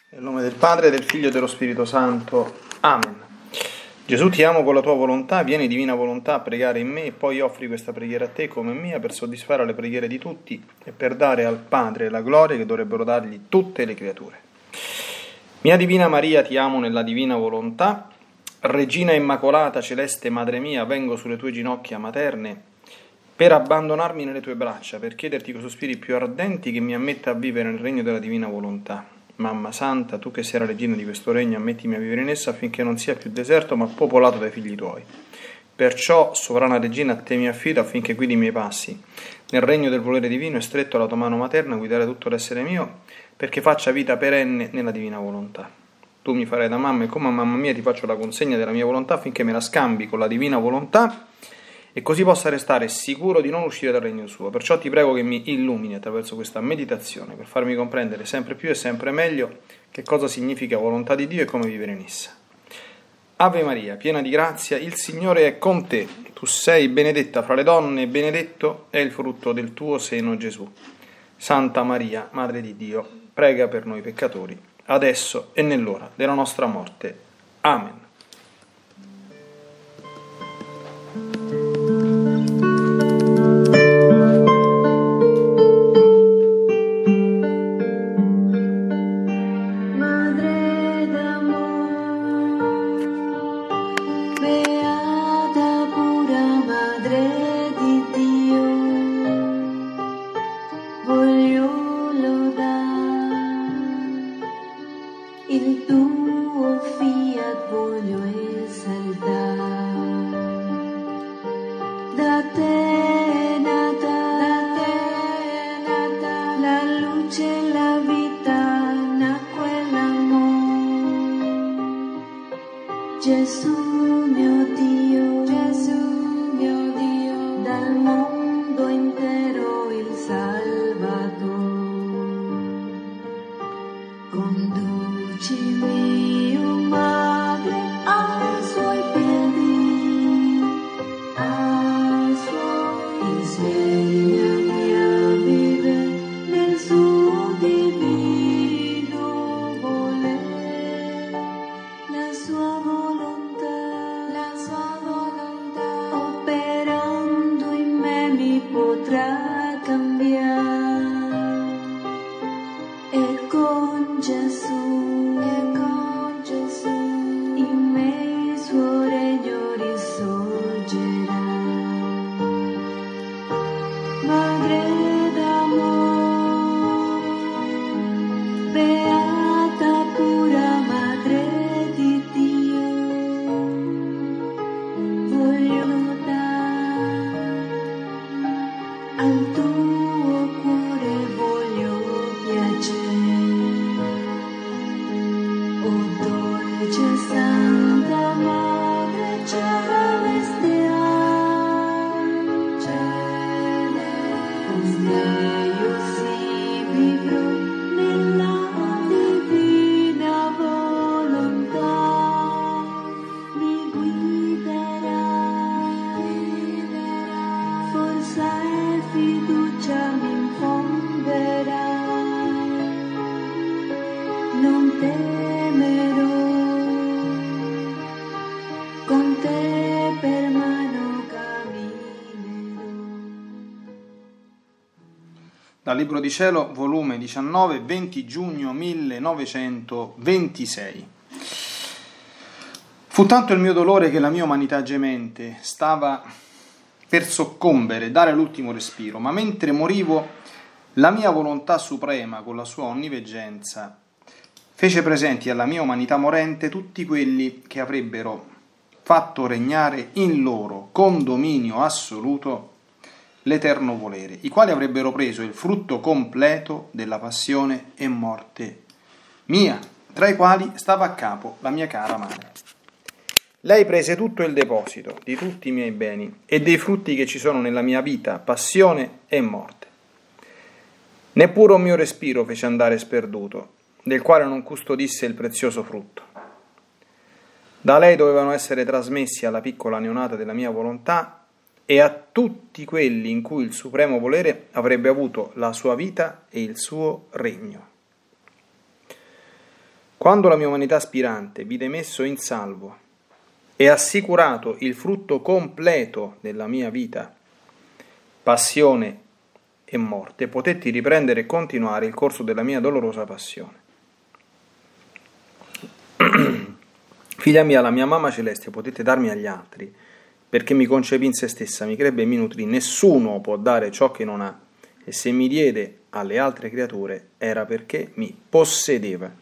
Nel nome del Padre, del Figlio e dello Spirito Santo. Amen. Gesù, ti amo con la tua volontà, vieni divina volontà a pregare in me e poi offri questa preghiera a te come mia per soddisfare le preghiere di tutti e per dare al Padre la gloria che dovrebbero dargli tutte le creature. Mia Divina Maria, ti amo nella divina volontà, Regina Immacolata, celeste Madre mia, vengo sulle tue ginocchia materne per abbandonarmi nelle tue braccia, per chiederti con sospiri più ardenti che mi ammetta a vivere nel regno della divina volontà. Mamma Santa, tu che sei la regina di questo regno, ammettimi a vivere in esso affinché non sia più deserto ma popolato dai figli tuoi. Perciò, sovrana regina, a te mi affido affinché guidi i miei passi. Nel regno del volere divino e stretto alla tua mano materna guidare tutto l'essere mio, perché faccia vita perenne nella divina volontà. Tu mi farai da mamma e come a mamma mia ti faccio la consegna della mia volontà affinché me la scambi con la divina volontà e così possa restare sicuro di non uscire dal regno suo. Perciò ti prego che mi illumini attraverso questa meditazione per farmi comprendere sempre più e sempre meglio che cosa significa volontà di Dio e come vivere in essa. Ave Maria, piena di grazia, il Signore è con te. Tu sei benedetta fra le donne e benedetto è il frutto del tuo seno, Gesù. Santa Maria, Madre di Dio, prega per noi peccatori, adesso e nell'ora della nostra morte. Amen. Il tuo fiat voglio esaltar, da te nata, la luce e la vita, nacque l'amor. Gesù mio Dio, dal mondo intero il Salvador. Conducimi, oh Madre, ai suoi piedi, insegnami a vivere nel suo divino voler, la sua volontà, operando in me mi potrà cambiare. E con Gesù in me il suo regno risorgerà. Madre d'amore, beata pura Madre di Dio, voglio dare al tuo cuore, voglio piacere. Oh dolce Santa Madre Celestial, con te io sì vivrò nella divina volontà, mi guiderà, forza e fiducia mi infonderà, non temerò, con te per mano camminerò. Dal Libro di Cielo, volume 19, 20 giugno 1926. Fu tanto il mio dolore che la mia umanità gemente stava per soccombere, dare l'ultimo respiro, ma mentre morivo la mia volontà suprema con la sua onniveggenza fece presenti alla mia umanità morente tutti quelli che avrebbero fatto regnare in loro con dominio assoluto l'eterno volere, i quali avrebbero preso il frutto completo della passione e morte mia, tra i quali stava a capo la mia cara madre. Lei prese tutto il deposito di tutti i miei beni e dei frutti che ci sono nella mia vita, passione e morte. Neppure un mio respiro fece andare sperduto, del quale non custodisse il prezioso frutto. Da lei dovevano essere trasmessi alla piccola neonata della mia volontà e a tutti quelli in cui il supremo volere avrebbe avuto la sua vita e il suo regno. Quando la mia umanità aspirante vide messo in salvo e assicurato il frutto completo della mia vita, passione e morte, potetti riprendere e continuare il corso della mia dolorosa passione. Figlia mia, la mia mamma celeste potete darmi agli altri, perché mi concepì in se stessa, mi crebbe e mi nutrì. Nessuno può dare ciò che non ha, e se mi diede alle altre creature era perché mi possedeva.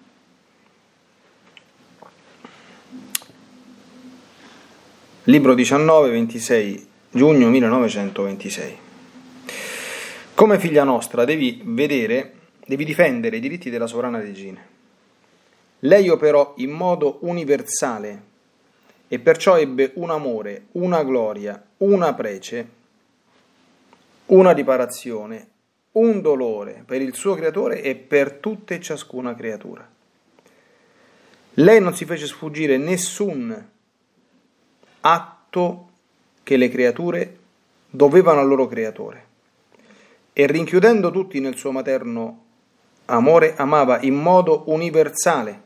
Libro 19, 26 giugno 1926. Come figlia nostra devi difendere i diritti della sovrana regina. Lei operò in modo universale e perciò ebbe un amore, una gloria, una prece, una riparazione, un dolore per il suo creatore e per tutte e ciascuna creatura. Lei non si fece sfuggire nessun atto che le creature dovevano al loro creatore e rinchiudendo tutti nel suo materno amore amava in modo universale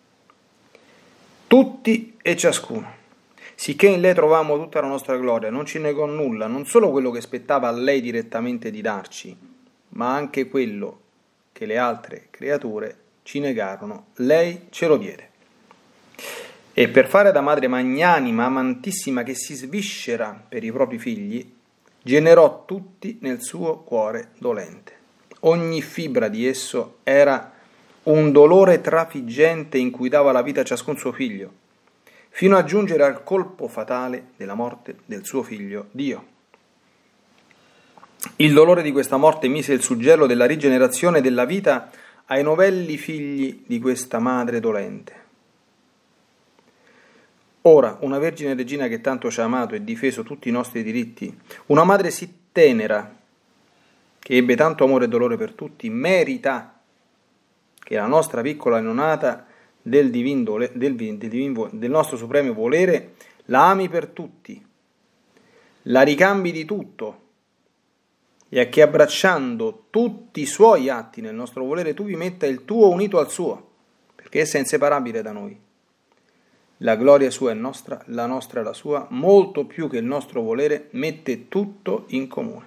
tutti e ciascuno, sicché in lei trovavamo tutta la nostra gloria, non ci negò nulla, non solo quello che spettava a lei direttamente di darci, ma anche quello che le altre creature ci negarono, lei ce lo diede. E per fare da madre magnanima, amantissima, che si sviscera per i propri figli, generò tutti nel suo cuore dolente. Ogni fibra di esso era un dolore trafiggente in cui dava la vita a ciascun suo figlio, fino a giungere al colpo fatale della morte del suo figlio Dio. Il dolore di questa morte mise il suggello della rigenerazione della vita ai novelli figli di questa madre dolente. Ora, una Vergine Regina che tanto ci ha amato e difeso tutti i nostri diritti, una madre sì tenera, che ebbe tanto amore e dolore per tutti, merita che la nostra piccola neonata del nostro supremo volere la ami per tutti, la ricambi di tutto, e a che abbracciando tutti i suoi atti nel nostro volere tu vi metta il tuo unito al suo, perché essa è inseparabile da noi. La gloria sua è nostra, la nostra è la sua, molto più che il nostro volere mette tutto in comune.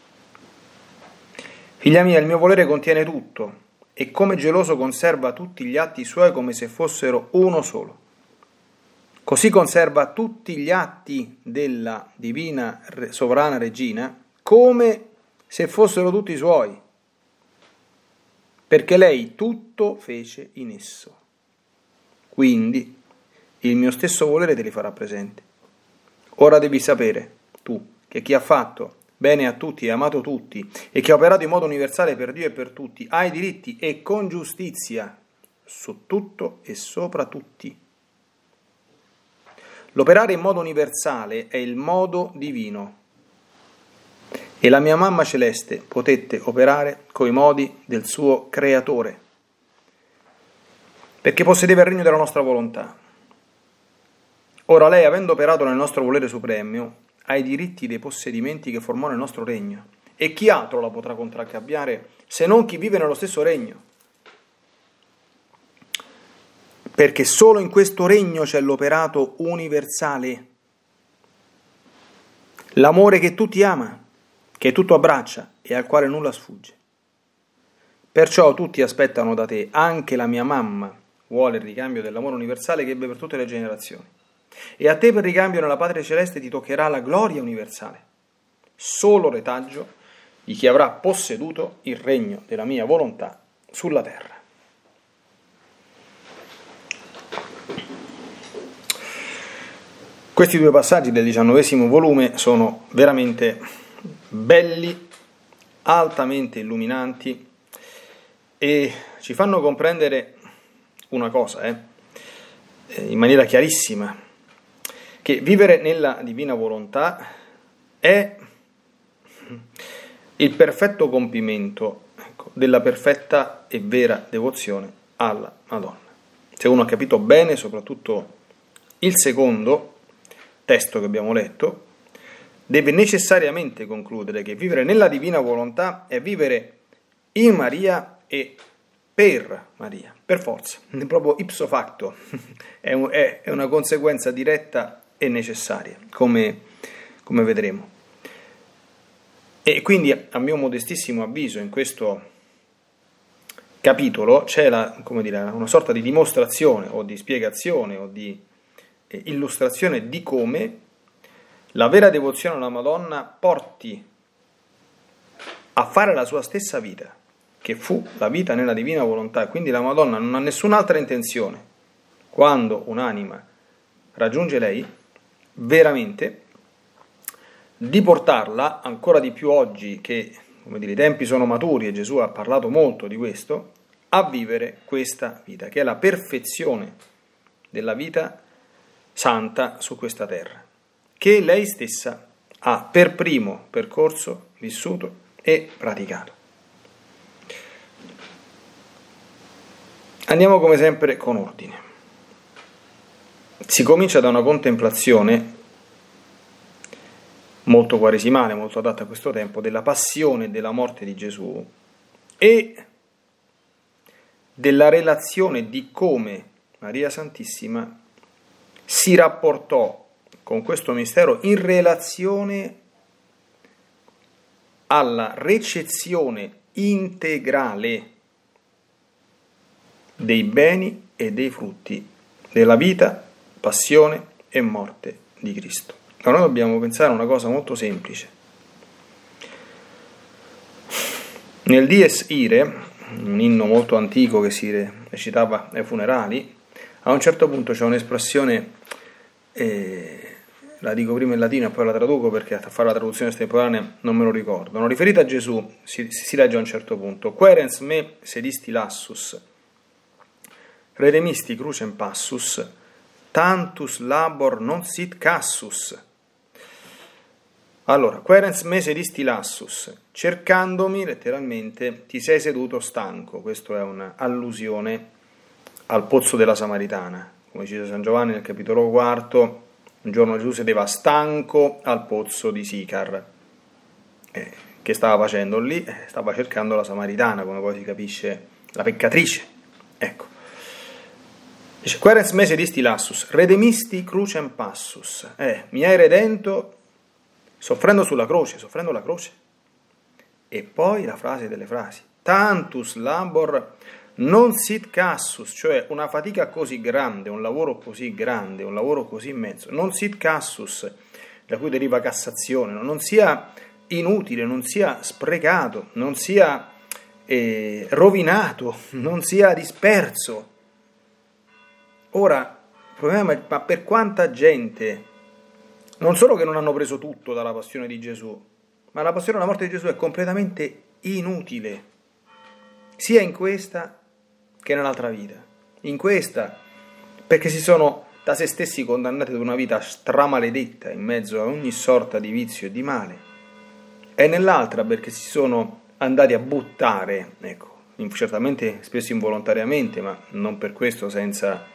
Figlia mia, il mio volere contiene tutto, e come geloso conserva tutti gli atti suoi come se fossero uno solo. Così conserva tutti gli atti della divina sovrana regina come se fossero tutti suoi, perché lei tutto fece in esso. Quindi il mio stesso volere te li farà presente. Ora devi sapere, tu, che chi ha fatto bene a tutti e amato tutti, e che ha operato in modo universale per Dio e per tutti, ha i diritti e con giustizia su tutto e sopra tutti. L'operare in modo universale è il modo divino, e la mia mamma celeste potette operare coi modi del suo creatore, perché possedeva il regno della nostra volontà. Ora lei, avendo operato nel nostro volere supremo, ha i diritti dei possedimenti che formò nel nostro regno. E chi altro la potrà contraccambiare se non chi vive nello stesso regno? Perché solo in questo regno c'è l'operato universale, l'amore che tutti ama, che tutto abbraccia e al quale nulla sfugge. Perciò tutti aspettano da te, anche la mia mamma vuole il ricambio dell'amore universale che ebbe per tutte le generazioni. E a te per ricambio nella Patria Celeste ti toccherà la gloria universale, solo retaggio di chi avrà posseduto il regno della mia volontà sulla terra. Questi due passaggi del 19° volume sono veramente belli, altamente illuminanti e ci fanno comprendere una cosa, in maniera chiarissima, che vivere nella divina volontà è il perfetto compimento della perfetta e vera devozione alla Madonna. Se uno ha capito bene, soprattutto il secondo testo che abbiamo letto, deve necessariamente concludere che vivere nella divina volontà è vivere in Maria e per Maria, per forza, proprio ipso facto, è una conseguenza diretta e necessaria, come vedremo. E quindi, a mio modestissimo avviso, in questo capitolo c'è una sorta di dimostrazione o di spiegazione o di illustrazione di come la vera devozione alla Madonna porti a fare la sua stessa vita, che fu la vita nella divina volontà, e quindi la Madonna non ha nessun'altra intenzione, quando un'anima raggiunge lei, veramente, di portarla, ancora di più oggi che i tempi sono maturi e Gesù ha parlato molto di questo, a vivere questa vita, che è la perfezione della vita santa su questa terra, che lei stessa ha per primo percorso, vissuto e praticato. Andiamo come sempre con ordine. Si comincia da una contemplazione molto quaresimale, molto adatta a questo tempo, della passione e della morte di Gesù e della relazione di come Maria Santissima si rapportò con questo mistero in relazione alla recezione integrale dei beni e dei frutti della vita, passione e morte di Cristo. Allora noi dobbiamo pensare a una cosa molto semplice. Nel Dies Irae, un inno molto antico che si recitava ai funerali, a un certo punto c'è un'espressione, la dico prima in latino e poi la traduco perché a fare la traduzione estemporanea non me lo ricordo. Non riferita a Gesù, si legge a un certo punto: Querens me sedisti lassus, redemisti crucem passus, tantus labor non sit cassus. Allora, querens me sedisti lassus, cercandomi, letteralmente, ti sei seduto stanco. Questa è un'allusione al pozzo della Samaritana. Come dice San Giovanni nel capitolo 4, un giorno Gesù sedeva stanco al pozzo di Sicar. Che stava facendo lì? Stava cercando la Samaritana, come poi si capisce, la peccatrice. Ecco. Dice, querens me sedisti lassus, redemisti crucem passus. Mi hai redento soffrendo la croce. E poi la frase delle frasi: tantus labor non sit cassus, cioè una fatica così grande, un lavoro così grande, un lavoro così immenso, non sit cassus, da cui deriva Cassazione, non sia inutile, non sia sprecato, non sia rovinato, non sia disperso. Ora, il problema è: ma per quanta gente, non solo che non hanno preso tutto dalla passione di Gesù, ma la passione della morte di Gesù è completamente inutile, sia in questa che nell'altra vita. In questa, perché si sono da se stessi condannati ad una vita stramaledetta in mezzo a ogni sorta di vizio e di male, e nell'altra perché si sono andati a buttare, certamente spesso involontariamente, ma non per questo senza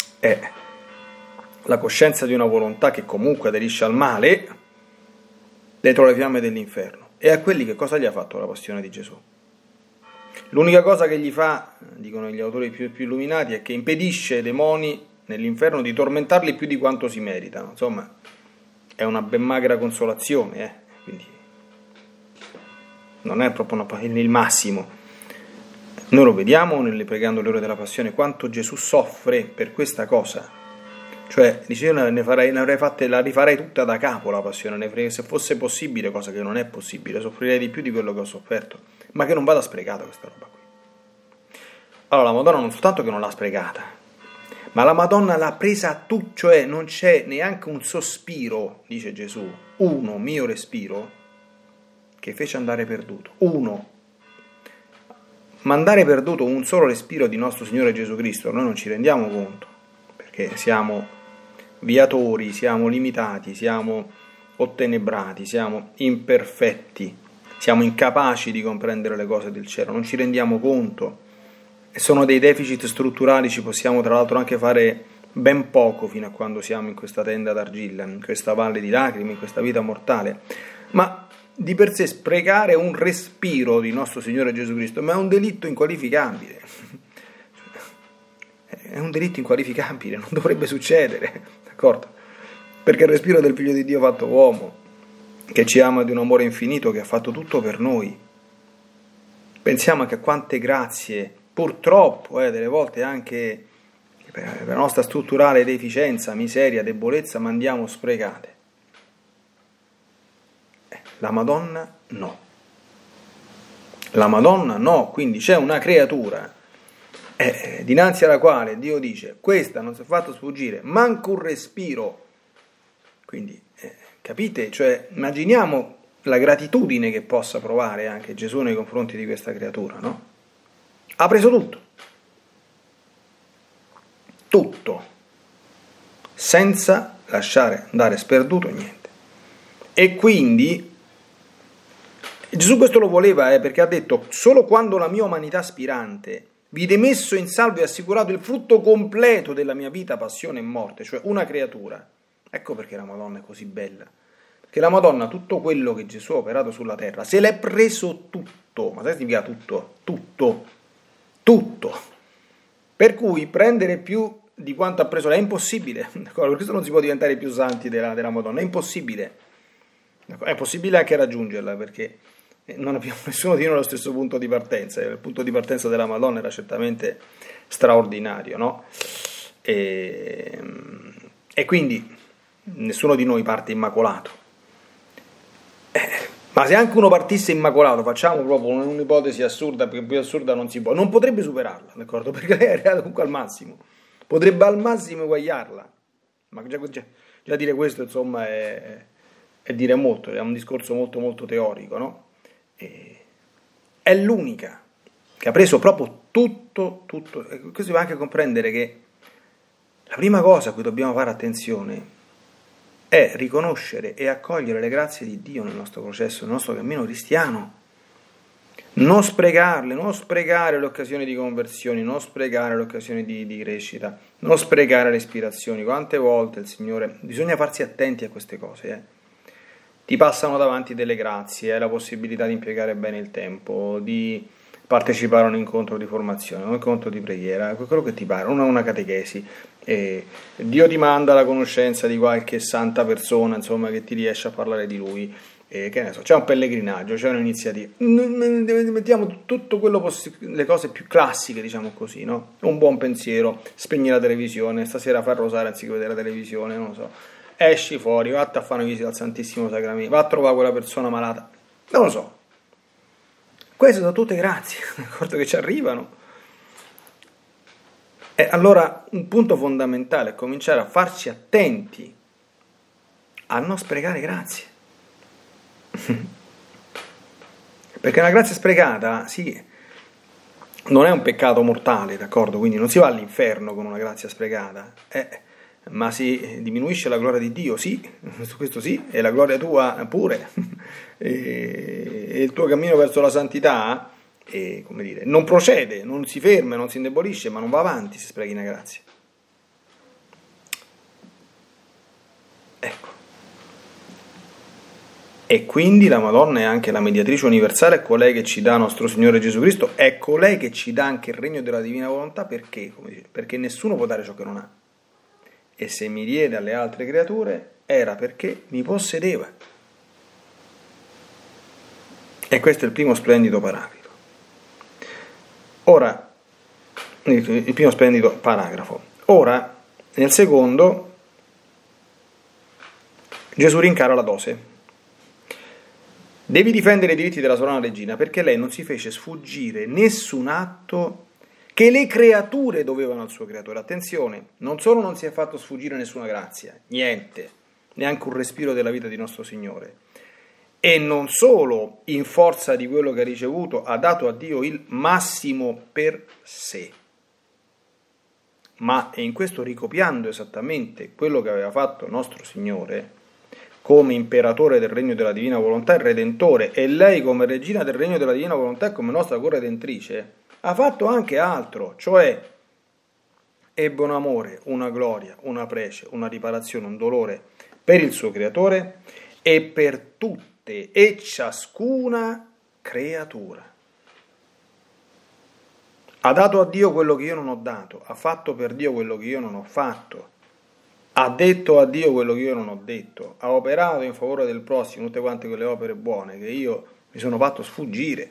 la coscienza di una volontà che comunque aderisce al male, dentro le fiamme dell'inferno. E a quelli che cosa gli ha fatto la passione di Gesù? L'unica cosa che gli fa, dicono gli autori più illuminati, è che impedisce ai demoni nell'inferno di tormentarli più di quanto si meritano. Insomma, è una ben magra consolazione, quindi non è proprio il massimo. Noi lo vediamo pregando le ore della passione, quanto Gesù soffre per questa cosa. Cioè, dice, io la rifarei tutta da capo la passione, se fosse possibile, cosa che non è possibile, soffrirei di più di quello che ho sofferto, ma che non vada sprecata questa roba qui. Allora, la Madonna non soltanto che non l'ha sprecata, ma la Madonna l'ha presa a tutto, cioè non c'è neanche un sospiro, dice Gesù, uno mio respiro, che fece andare perduto, uno. Mandare perduto un solo respiro di nostro Signore Gesù Cristo, noi non ci rendiamo conto, perché siamo viatori, siamo limitati, siamo ottenebrati, siamo imperfetti, siamo incapaci di comprendere le cose del cielo, non ci rendiamo conto, e sono dei deficit strutturali, ci possiamo tra l'altro anche fare ben poco fino a quando siamo in questa tenda d'argilla, in questa valle di lacrime, in questa vita mortale, ma di per sé sprecare un respiro di nostro Signore Gesù Cristo, ma è un delitto inqualificabile. È un delitto inqualificabile, non dovrebbe succedere, d'accordo? Perché il respiro del Figlio di Dio fatto uomo, che ci ama di un amore infinito, che ha fatto tutto per noi. Pensiamo anche a quante grazie, purtroppo, delle volte anche per la nostra strutturale deficienza, miseria, debolezza, mandiamo sprecate. La Madonna no. La Madonna no, quindi c'è una creatura dinanzi alla quale Dio dice: questa non si è fatto sfuggire manco un respiro. Quindi capite? Cioè, immaginiamo la gratitudine che possa provare anche Gesù nei confronti di questa creatura, no? Ha preso tutto, senza lasciare andare sperduto niente. E quindi Gesù questo lo voleva, perché ha detto: solo quando la mia umanità aspirante vide messo in salvo e assicurato il frutto completo della mia vita, passione e morte, cioè una creatura. Ecco perché la Madonna è così bella. Perché la Madonna, tutto quello che Gesù ha operato sulla terra, se l'è preso tutto. Ma sai che significa tutto? Tutto. Per cui prendere più di quanto ha preso lei è impossibile. Per questo non si può diventare più santi della Madonna, è impossibile. È possibile anche raggiungerla, perché non abbiamo nessuno di noi allo stesso punto di partenza. Il punto di partenza della Madonna era certamente straordinario, no? E quindi nessuno di noi parte immacolato. Ma se anche uno partisse immacolato, facciamo proprio un'ipotesi assurda, perché più assurda non si può, non potrebbe superarla, d'accordo? Perché lei è arrivata comunque al massimo, potrebbe al massimo eguagliarla, ma già dire questo, insomma, è dire molto, è un discorso molto molto teorico, no? È l'unica che ha preso proprio tutto, e questo va anche a comprendere che la prima cosa a cui dobbiamo fare attenzione è riconoscere e accogliere le grazie di Dio nel nostro processo, nel nostro cammino cristiano. Non sprecarle, non sprecare le occasioni di conversione, non sprecare le occasioni di crescita, non sprecare le ispirazioni. Quante volte il Signore... Bisogna farsi attenti a queste cose. Ti passano davanti delle grazie, la possibilità di impiegare bene il tempo, di partecipare a un incontro di formazione, un incontro di preghiera, quello che ti pare, una catechesi. Dio ti manda la conoscenza di qualche santa persona, insomma, che ti riesce a parlare di lui, che ne so, c'è un pellegrinaggio, c'è un'iniziativa, mettiamo tutto quello le cose più classiche, diciamo così, no? Un buon pensiero, spegni la televisione, stasera fai il rosario anziché vedere la televisione, non lo so, esci fuori, vatti a fare una visita al Santissimo Sacramento, va a trovare quella persona malata, non lo so. Queste sono tutte grazie, d'accordo, che ci arrivano. E allora un punto fondamentale è cominciare a farci attenti a non sprecare grazie. Perché una grazia sprecata, sì, non è un peccato mortale, d'accordo? Quindi non si va all'inferno con una grazia sprecata, ma si diminuisce la gloria di Dio, sì, questo sì, e la gloria tua pure, e il tuo cammino verso la santità, come dire, non procede, non si ferma, non si indebolisce, ma non va avanti se sprechi una grazia. Ecco. E quindi la Madonna è anche la mediatrice universale, è colei che ci dà nostro Signore Gesù Cristo, è colei che ci dà anche il regno della divina volontà, perché? Come dice, perché nessuno può dare ciò che non ha. E se mi diede alle altre creature era perché mi possedeva. E questo è il primo splendido paragrafo. Ora, il primo splendido paragrafo. Ora, nel secondo, Gesù rincara la dose. Devi difendere i diritti della sovrana regina, perché lei non si fece sfuggire nessun atto che le creature dovevano al suo creatore. Attenzione, non solo non si è fatto sfuggire nessuna grazia, niente, neanche un respiro della vita di nostro Signore, e non solo in forza di quello che ha ricevuto ha dato a Dio il massimo per sé, ma è in questo ricopiando esattamente quello che aveva fatto nostro Signore come imperatore del regno della divina volontà e redentore, e lei come regina del regno della divina volontà e come nostra corredentrice, ha fatto anche altro, cioè ebbe un amore, una gloria, una prece, una riparazione, un dolore per il suo creatore e per tutti tutte e ciascuna creatura. Ha dato a Dio quello che io non ho dato, ha fatto per Dio quello che io non ho fatto, ha detto a Dio quello che io non ho detto, ha operato in favore del prossimo tutte quante quelle opere buone che io mi sono fatto sfuggire.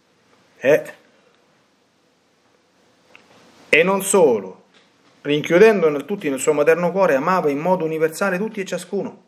E non solo, rinchiudendo tutti nel suo materno cuore, amava in modo universale tutti e ciascuno.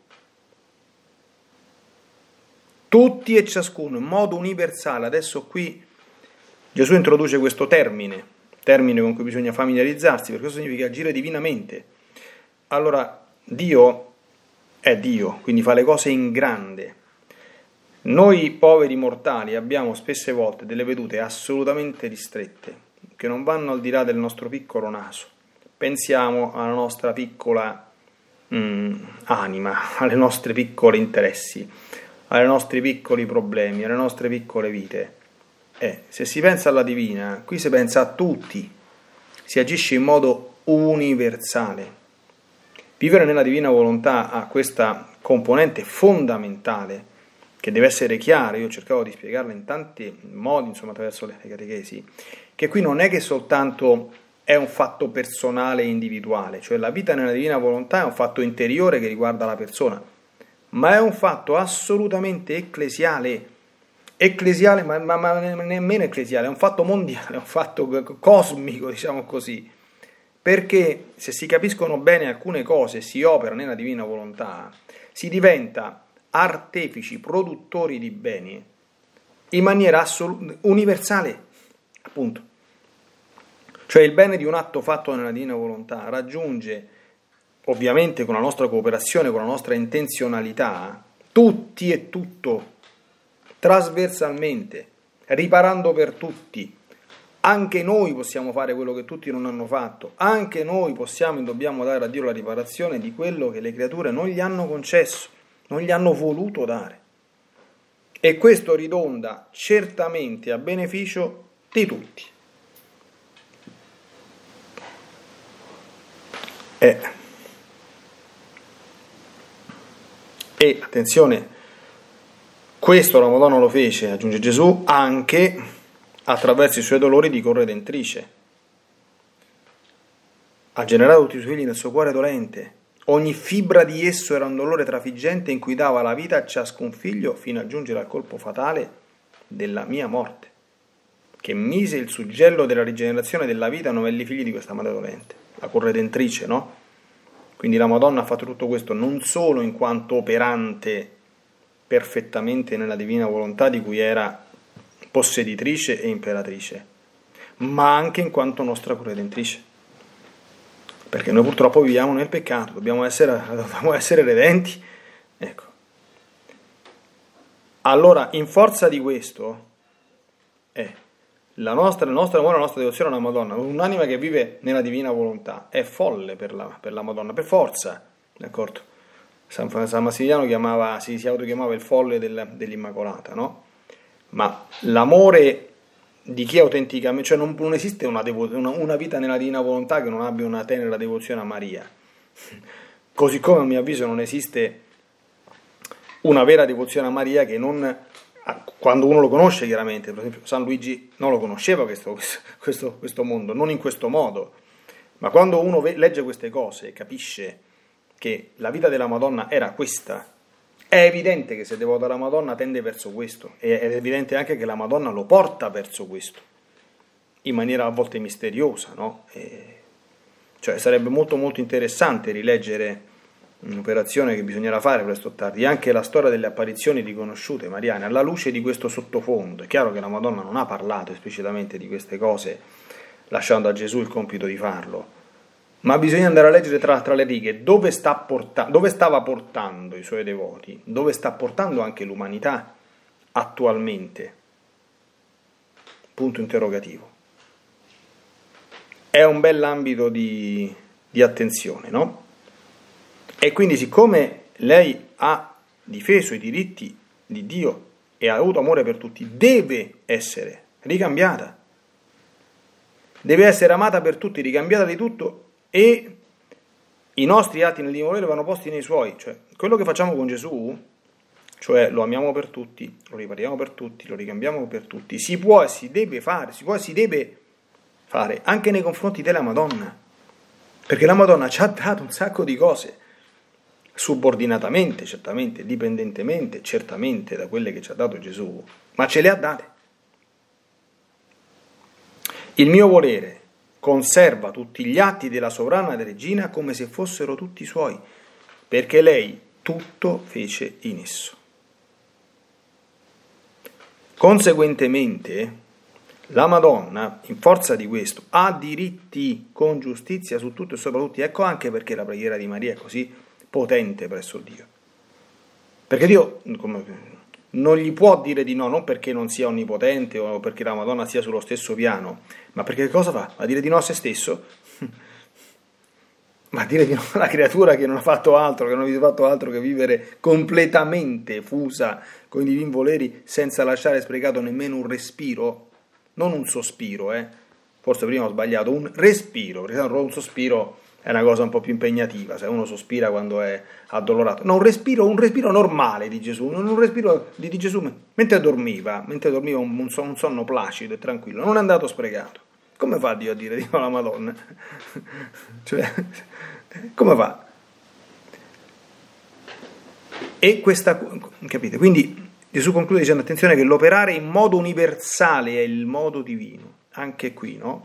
Tutti e ciascuno, in modo universale. Adesso qui Gesù introduce questo termine con cui bisogna familiarizzarsi, perché questo significa agire divinamente. Allora, Dio è Dio, quindi fa le cose in grande. Noi poveri mortali abbiamo spesse volte delle vedute assolutamente ristrette, che non vanno al di là del nostro piccolo naso. Pensiamo alla nostra piccola anima, alle nostre piccoli interessi, ai nostri piccoli problemi, alle nostre piccole vite. Se si pensa alla divina, qui si pensa a tutti, si agisce in modo universale. Vivere nella divina volontà ha questa componente fondamentale che deve essere chiara. Io cercavo di spiegarla in tanti modi, attraverso le catechesi, che qui non è che soltanto è un fatto personale e individuale, cioè la vita nella divina volontà è un fatto interiore che riguarda la persona, ma è un fatto assolutamente ecclesiale, ma nemmeno ecclesiale, è un fatto mondiale, è un fatto cosmico, diciamo così, perché se si capiscono bene alcune cose e si opera nella divina volontà, si diventa artefici, produttori di beni in maniera universale, appunto. Cioè il bene di un atto fatto nella divina volontà raggiunge, ovviamente con la nostra cooperazione, con la nostra intenzionalità, tutti e tutto, trasversalmente, riparando per tutti. Anche noi possiamo fare quello che tutti non hanno fatto, anche noi possiamo e dobbiamo dare a Dio la riparazione di quello che le creature non gli hanno concesso, non gli hanno voluto dare. E questo ridonda certamente a beneficio di tutti. E attenzione, questo la Madonna lo fece, aggiunge Gesù, anche attraverso i suoi dolori di corredentrice. Ha generato tutti i suoi figli nel suo cuore dolente. Ogni fibra di esso era un dolore trafiggente in cui dava la vita a ciascun figlio fino a giungere al colpo fatale della mia morte, che mise il suggello della rigenerazione della vita a novelli figli di questa madre dolente, la corredentrice, no? Quindi la Madonna ha fatto tutto questo non solo in quanto operante perfettamente nella divina volontà di cui era posseditrice e imperatrice, ma anche in quanto nostra corredentrice. Perché noi purtroppo viviamo nel peccato, dobbiamo essere redenti. Ecco. Allora, in forza di questo, il nostro amore, la nostra devozione alla Madonna, un'anima che vive nella divina volontà, è folle per la Madonna, per forza, d'accordo? San Massimiliano si autochiamava il folle dell'Immacolata, no? Ma l'amore di chi autenticamente, cioè non esiste una vita nella divina volontà che non abbia una tenera devozione a Maria, così come a mio avviso non esiste una vera devozione a Maria che non, quando uno lo conosce chiaramente, per esempio San Luigi non lo conosceva questo mondo, non in questo modo, ma quando uno legge queste cose e capisce che la vita della Madonna era questa, è evidente che se è devota alla Madonna tende verso questo, ed è evidente anche che la Madonna lo porta verso questo, in maniera a volte misteriosa, no? Cioè sarebbe molto molto interessante rileggere un'operazione che bisognerà fare presto o tardi, anche la storia delle apparizioni riconosciute mariane, alla luce di questo sottofondo. È chiaro che la Madonna non ha parlato esplicitamente di queste cose, lasciando a Gesù il compito di farlo, ma bisogna andare a leggere tra le righe dove stava portando i suoi devoti, dove sta portando anche l'umanità attualmente. Punto interrogativo. È un bell'ambito di attenzione, no? E quindi, siccome lei ha difeso i diritti di Dio e ha avuto amore per tutti, deve essere ricambiata, deve essere amata per tutti, ricambiata di tutto, e i nostri atti nel divino volere vanno posti nei suoi. Cioè, quello che facciamo con Gesù cioè lo amiamo per tutti, lo ripariamo per tutti, lo ricambiamo per tutti, si può e si deve fare, anche nei confronti della Madonna, perché la Madonna ci ha dato un sacco di cose, subordinatamente, certamente, dipendentemente, certamente da quelle che ci ha dato Gesù, ma ce le ha date. Il mio volere conserva tutti gli atti della sovrana regina come se fossero tutti suoi, perché lei tutto fece in esso. Conseguentemente, la Madonna, in forza di questo, ha diritti con giustizia su tutto e sopra tutti. Ecco anche perché la preghiera di Maria è così potente presso Dio. Perché Dio non gli può dire di no, non perché non sia onnipotente o perché la Madonna sia sullo stesso piano, ma perché cosa fa? Va a dire di no a se stesso? Ma a dire di no alla creatura che non ha fatto altro, che vivere completamente fusa con i divini voleri senza lasciare sprecato nemmeno un respiro? Non un sospiro, forse prima ho sbagliato, un respiro, perché un sospiro è una cosa un po' più impegnativa, se uno sospira quando è addolorato. No, un respiro normale di Gesù, un respiro di Gesù mentre dormiva un sonno placido e tranquillo, non è andato sprecato. Come fa Dio a dire di no alla Madonna? Cioè, come fa? E questa, capite? Quindi Gesù conclude dicendo, attenzione, che l'operare in modo universale è il modo divino, anche qui, no?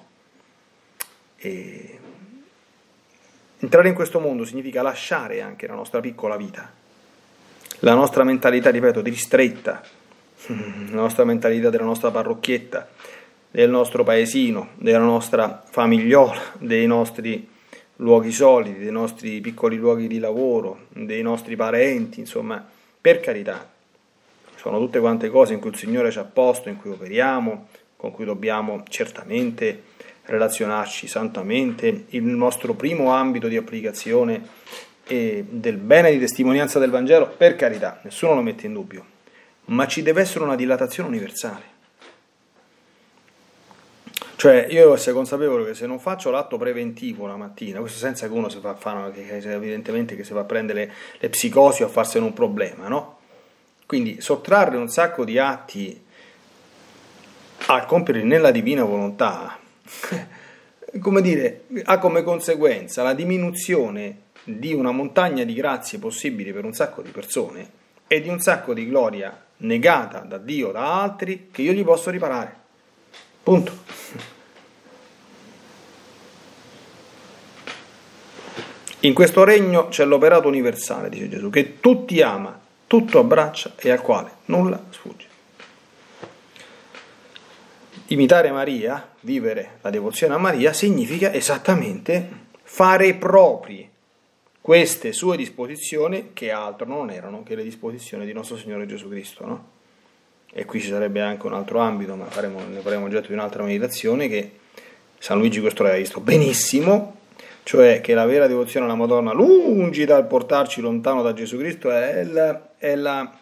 E entrare in questo mondo significa lasciare anche la nostra piccola vita, la nostra mentalità, ripeto, ristretta, la nostra mentalità della nostra parrocchietta, del nostro paesino, della nostra famigliola, dei nostri luoghi solidi, dei nostri piccoli luoghi di lavoro, dei nostri parenti, insomma, per carità. Sono tutte quante cose in cui il Signore ci ha posto, in cui operiamo, con cui dobbiamo certamente relazionarci santamente. Il nostro primo ambito di applicazione del bene di testimonianza del Vangelo, per carità, nessuno lo mette in dubbio, ma ci deve essere una dilatazione universale. Cioè, io devo essere consapevole che se non faccio l'atto preventivo la mattina, questo senza che uno si fa evidentemente che si va a prendere le psicosi o a farsene un problema, no? Quindi sottrarre un sacco di atti a compierli nella divina volontà, come dire, ha come conseguenza la diminuzione di una montagna di grazie possibili per un sacco di persone e di un sacco di gloria negata da Dio, da altri, che io gli posso riparare. Punto. In questo regno c'è l'operato universale, dice Gesù, che tutti ama, tutto abbraccia e al quale nulla sfugge. Imitare Maria, vivere la devozione a Maria, significa esattamente fare propri queste sue disposizioni, che altro non erano che le disposizioni di nostro Signore Gesù Cristo, no? E qui ci sarebbe anche un altro ambito, ma ne faremo oggetto di un'altra meditazione, che San Luigi questo l'aveva visto benissimo, cioè che la vera devozione alla Madonna, lungi dal portarci lontano da Gesù Cristo, è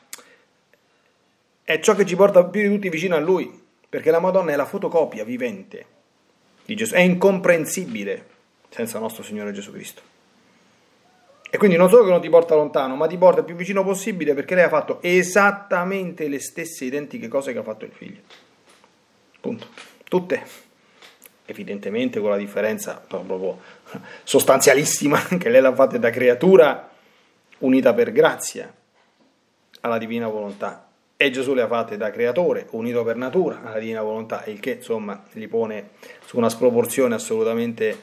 ciò che ci porta più di tutti vicino a Lui, perché la Madonna è la fotocopia vivente di Gesù, è incomprensibile senza nostro Signore Gesù Cristo. E quindi non solo che non ti porta lontano, ma ti porta il più vicino possibile, perché lei ha fatto esattamente le stesse identiche cose che ha fatto il Figlio. Punto. Tutte. Evidentemente con la differenza proprio sostanzialissima che lei l'ha fatta da creatura unita per grazia alla divina volontà, e Gesù le ha fatte da creatore unito per natura alla divina volontà, il che insomma li pone su una sproporzione assolutamente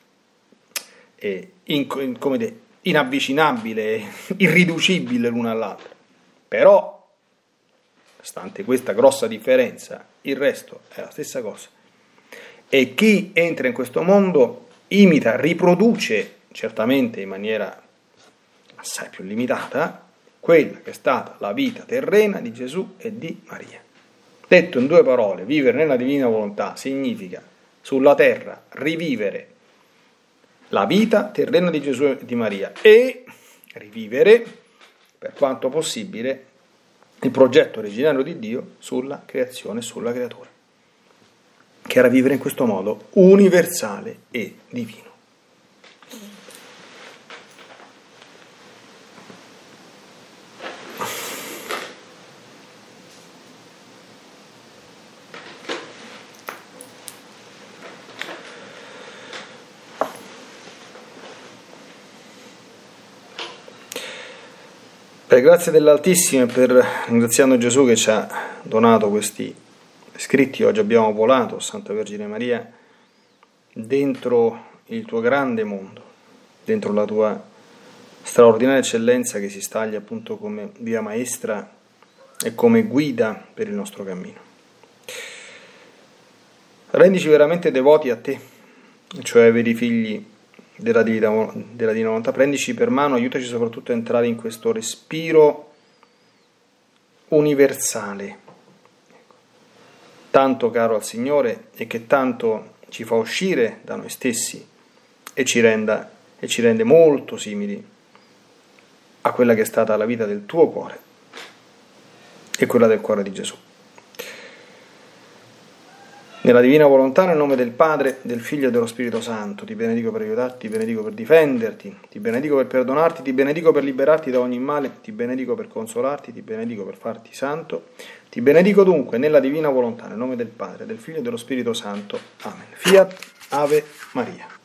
inavvicinabile, irriducibile l'una all'altra. Però, stante questa grossa differenza, il resto è la stessa cosa. E chi entra in questo mondo imita, riproduce, certamente in maniera assai più limitata, quella che è stata la vita terrena di Gesù e di Maria. Detto in due parole, vivere nella divina volontà significa sulla terra rivivere la vita terrena di Gesù e di Maria e rivivere, per quanto possibile, il progetto originario di Dio sulla creazione e sulla creatura, che era vivere in questo modo universale e divino. Per grazia dell'Altissimo e per ringraziando Gesù che ci ha donato questi scritti, oggi abbiamo volato, Santa Vergine Maria, dentro il tuo grande mondo, dentro la tua straordinaria eccellenza che si staglia appunto come via maestra e come guida per il nostro cammino. Rendici veramente devoti a te, cioè veri figli della divina volontà, prendici per mano, aiutaci soprattutto a entrare in questo respiro universale, tanto caro al Signore e che tanto ci fa uscire da noi stessi e ci rende molto simili a quella che è stata la vita del tuo cuore e quella del cuore di Gesù. Nella divina volontà, nel nome del Padre, del Figlio e dello Spirito Santo, ti benedico per aiutarti, ti benedico per difenderti, ti benedico per perdonarti, ti benedico per liberarti da ogni male, ti benedico per consolarti, ti benedico per farti santo, ti benedico dunque nella divina volontà, nel nome del Padre, del Figlio e dello Spirito Santo. Amen. Fiat Ave Maria.